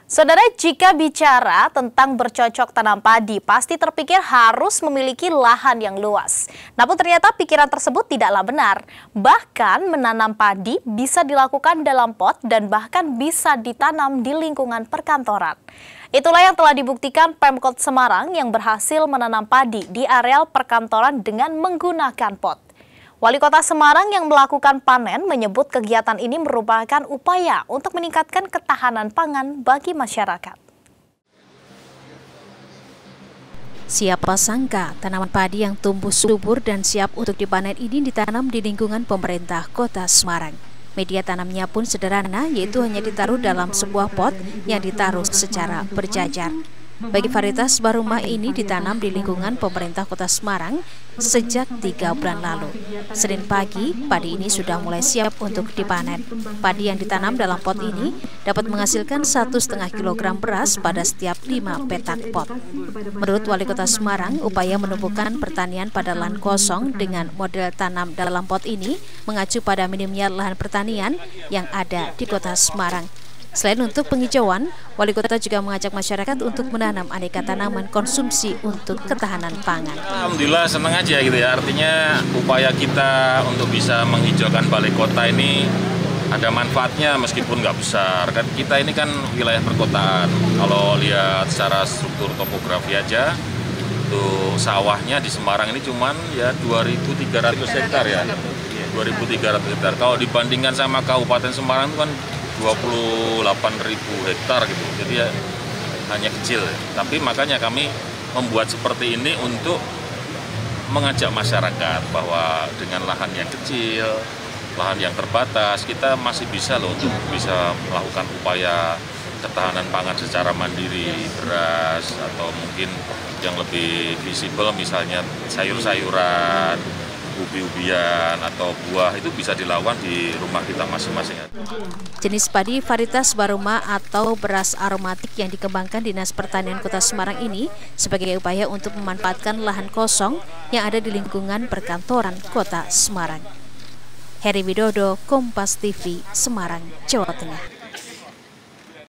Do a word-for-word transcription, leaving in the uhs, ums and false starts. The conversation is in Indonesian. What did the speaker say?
Saudara, jika bicara tentang bercocok tanam padi, pasti terpikir harus memiliki lahan yang luas. Namun ternyata pikiran tersebut tidaklah benar. Bahkan menanam padi bisa dilakukan dalam pot dan bahkan bisa ditanam di lingkungan perkantoran. Itulah yang telah dibuktikan Pemkot Semarang yang berhasil menanam padi di areal perkantoran dengan menggunakan pot. Wali Kota Semarang yang melakukan panen menyebut kegiatan ini merupakan upaya untuk meningkatkan ketahanan pangan bagi masyarakat. Siapa sangka tanaman padi yang tumbuh subur dan siap untuk dipanen ini ditanam di lingkungan pemerintah Kota Semarang. Media tanamnya pun sederhana, yaitu hanya ditaruh dalam sebuah pot yang ditaruh secara berjajar. Bagi varietas Baruma ini ditanam di lingkungan pemerintah Kota Semarang sejak tiga bulan lalu. Senin pagi, padi ini sudah mulai siap untuk dipanen. Padi yang ditanam dalam pot ini dapat menghasilkan satu setengah kilogram beras pada setiap lima petak pot. Menurut Wali Kota Semarang, upaya menumbuhkan pertanian pada lahan kosong dengan model tanam dalam pot ini mengacu pada minimnya lahan pertanian yang ada di Kota Semarang. Selain untuk penghijauan, Wali Kota juga mengajak masyarakat untuk menanam aneka tanaman konsumsi untuk ketahanan pangan. Alhamdulillah senang aja gitu ya, artinya upaya kita untuk bisa menghijaukan balai kota ini ada manfaatnya meskipun nggak besar. Kan kita ini kan wilayah perkotaan, kalau lihat secara struktur topografi aja, tuh sawahnya di Semarang ini cuman ya dua ribu tiga ratus hektar ya, dua ribu tiga ratus hektar. Kalau dibandingkan sama Kabupaten Semarang itu kan dua puluh delapan ribu hektar gitu, jadi ya hanya kecil. Tapi makanya kami membuat seperti ini untuk mengajak masyarakat bahwa dengan lahan yang kecil, lahan yang terbatas, kita masih bisa loh untuk bisa melakukan upaya ketahanan pangan secara mandiri, beras atau mungkin yang lebih visible misalnya sayur-sayuran, ubi-ubian atau buah itu bisa dilakukan di rumah kita masing-masing. Jenis padi varietas Baruma atau beras aromatik yang dikembangkan Dinas Pertanian Kota Semarang ini sebagai upaya untuk memanfaatkan lahan kosong yang ada di lingkungan perkantoran Kota Semarang. Heri Widodo, Kompas T V, Semarang, Jawa Tengah.